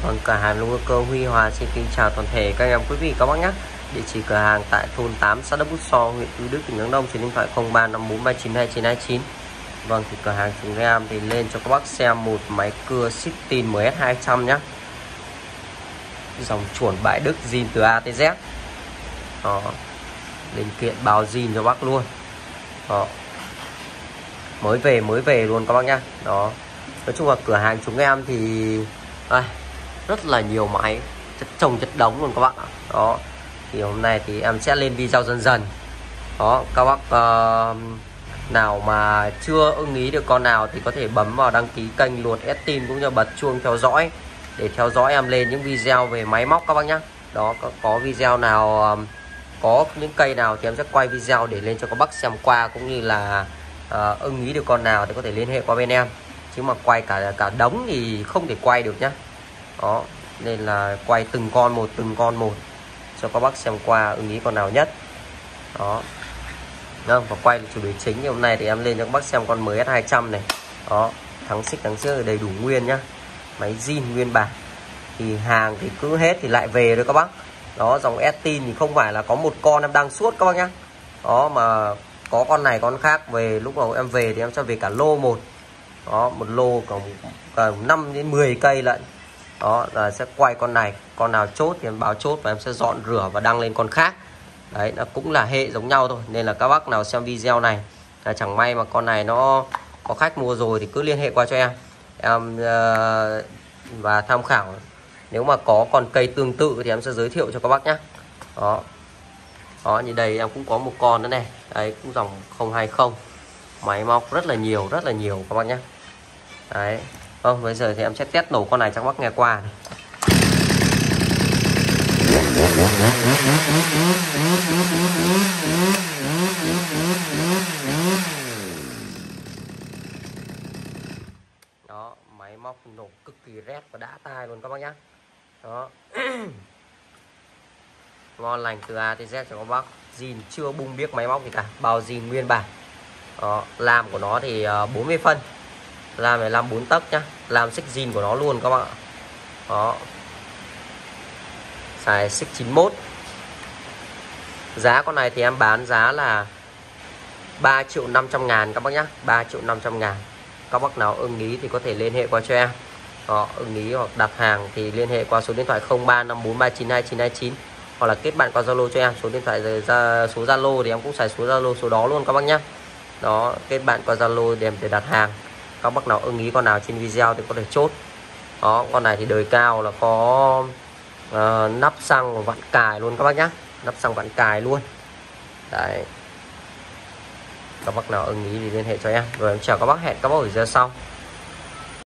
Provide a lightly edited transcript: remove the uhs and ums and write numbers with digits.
Vâng, cửa hàng Lúa Cơ Huy Hòa xin kính chào toàn thể các em quý vị các bác nhé. Địa chỉ cửa hàng tại thôn 8 xã Đất Bút So, huyện Tuy Đức, tỉnh Đắk Nông. Số điện thoại 0354392929. Vâng, thì cửa hàng chúng em thì lên cho các bác xem một máy cưa Sitin MS200 nhé. Dòng chuẩn bãi Đức, zin từ A tới Z. Đó, linh kiện bao zin cho bác luôn. Đó, mới về luôn các bác nhá. Đó, nói chung là cửa hàng chúng em thì rất là nhiều máy, chất chồng chất đống luôn các bạn ạ. Đó, thì hôm nay thì em sẽ lên video dần dần. Đó, các bác nào mà chưa ưng ý được con nào thì có thể bấm vào đăng ký kênh Luồn S-Tin cũng như bật chuông theo dõi để theo dõi em lên những video về máy móc các bác nhá. Đó, có video nào có những cây nào thì em sẽ quay video để lên cho các bác xem qua, cũng như là ưng ý được con nào thì có thể liên hệ qua bên em, chứ mà quay cả đống thì không thể quay được nhá. Đó, nên là quay từng con một cho các bác xem qua ưng ý con nào nhất. Đó, và quay chủ đề chính thì hôm nay thì em lên cho các bác xem con MS200 này. Đó, thắng xích thắng trước đầy đủ nguyên nhá, máy zin nguyên bản, thì hàng thì cứ hết thì lại về thôi các bác. Đó, dòng S-Tin thì không phải là có một con em đang suốt các bác nhá. Đó, mà có con này con khác về, lúc nào em về thì em sẽ về cả lô một. Đó, một lô cả 5 đến 10 cây lận. Đó, là sẽ quay con này, con nào chốt thì em báo chốt và em sẽ dọn rửa và đăng lên con khác. Đấy, nó cũng là hệ giống nhau thôi, nên là các bác nào xem video này là chẳng may mà con này nó có khách mua rồi thì cứ liên hệ qua cho em và tham khảo. Nếu mà có con cây tương tự thì em sẽ giới thiệu cho các bác nhé. Đó, đó, như đây em cũng có một con nữa này, đấy cũng dòng 020, máy móc rất là nhiều các bác nhé. Đấy, vâng, bây giờ thì em sẽ test nổ con này cho các bác nghe qua này. Đó, máy móc nổ cực kỳ rét và đã tai luôn các bác nhé. Đó, ngon lành từ A tới Z cho các bác, zin chưa bung biếc máy móc gì cả, bao zin nguyên bản. Đó, lam của nó thì 40 phân, lam này lam 4 tấc nhá, lam xích zin của nó luôn các bạn ạ. Đó, xài xích 91. Giá con này thì em bán giá là 3.500.000 các bác nhá, 3.500.000. Các bác nào ưng ý thì có thể liên hệ qua cho em. Đó, ưng ý hoặc đặt hàng thì liên hệ qua số điện thoại 0354392929, hoặc là kết bạn qua Zalo cho em. Số điện thoại số Zalo thì em cũng xài số Zalo số đó luôn các bác nhá. Đó, kết bạn qua Zalo để em để đặt hàng. Các bác nào ưng ý con nào trên video thì có thể chốt. Đó, con này thì đời cao là có nắp xăng vặn cài luôn các bác nhá, nắp xăng vặn cài luôn. Đấy, các bác nào ưng ý thì liên hệ cho em. Rồi em chào các bác, hẹn các bác ở video sau.